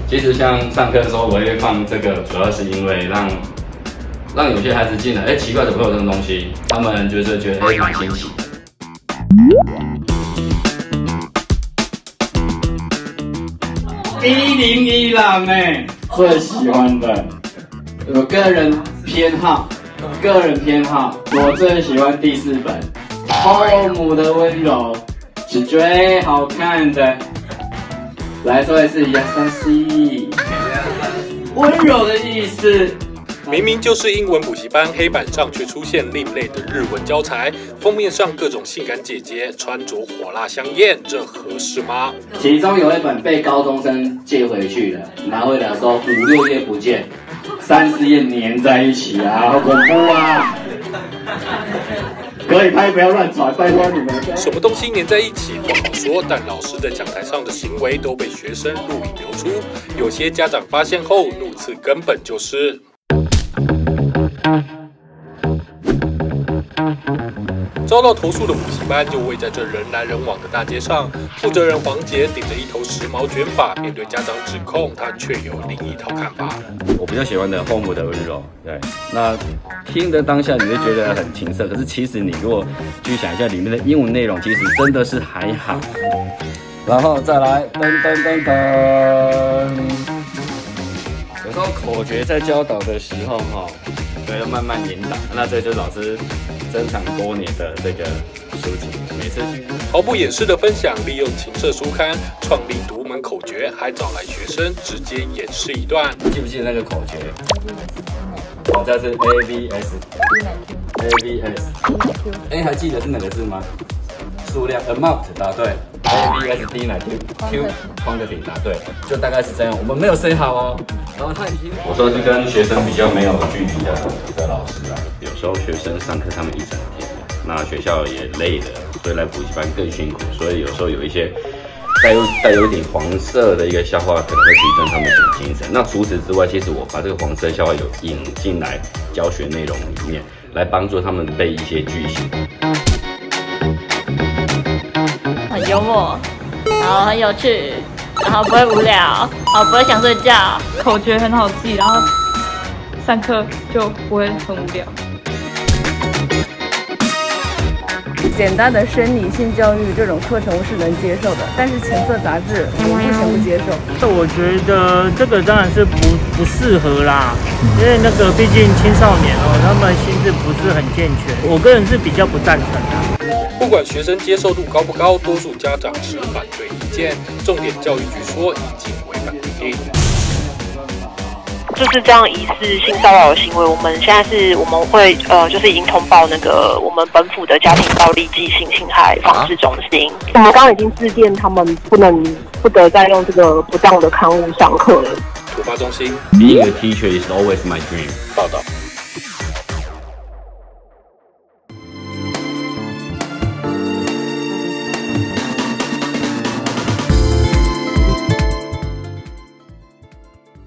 其实像上课的时候，我会放这个，主要是因为让有些孩子进来，奇怪怎么会有这种东西？他们就是觉得蛮新奇的。101啦妹，最喜欢的，我个人偏好，我最喜欢第4本《后母的温柔》，是最好看的。来说一次，優しい，温柔的意思。 明明就是英文补习班，黑板上却出现另类的日文教材，封面上各种性感姐姐穿着火辣香艳，这合适吗？ 其中有一本被高中生借回去了，拿回来说5、6页不见，30页粘在一起啊，好恐怖啊！可以拍，不要乱传，拜托你们。 什么东西粘在一起不好说，但老师在讲台上的行为都被学生录影流出，有些家长发现后怒斥根本就是。遭到投诉的补习班就位在这人来人往的大街上，负责人黄杰顶着一头时髦卷发，面对家长指控，他却有另一套看法。 我比较喜欢的《后母的温柔》，对，那听的当下你会觉得很情色，可是其实你如果去想一下里面的英文内容，其实真的是还好。然后再来噔噔噔噔，有时候口诀在教导的时候要慢慢引导，那这就是老师珍藏多年的这个书籍，每次毫不掩饰的分享，利用情色书刊创立独门口诀，还找来学生直接演示一段。 记不记得那个口诀？这是 AVS， 还记得是哪个字吗？数量 amount 答对 ，AVSD 乃 Q quantity 答对，就大概是这样。我们没有 say 好哦。然后他已经，我说是跟学生比较没有距离的老师啊。有时候学生上课他们一整天，那学校也累了，所以来补习班更辛苦，所以有时候有一些带有一点黄色的一个笑话，可能会提升他们的精神。那除此之外，其实我把这个黄色笑话有引进来教学内容里面，来帮助他们背一些句型。 很幽默，然后很有趣，然后不会无聊，然后不会想睡觉， 口诀很好记，然后上课就不会很无聊。 简单的生理性教育这种课程我是能接受的，但是情色杂志我目前不接受。 我觉得这个当然是不适合啦，因为那个毕竟青少年他们心智不是很健全，我个人是比较不赞成的。 不管学生接受度高不高，多数家长持反对意见。重点教育局说已经违反规定。 就是这样疑似性骚扰的行为，我们会就是已经通报那个我们本府的家庭暴力及性侵害防治中心。我们刚刚已经致电他们不得再用这个不当的刊物上课了。 突发中心 ，Being a teacher is always my dream。 报道。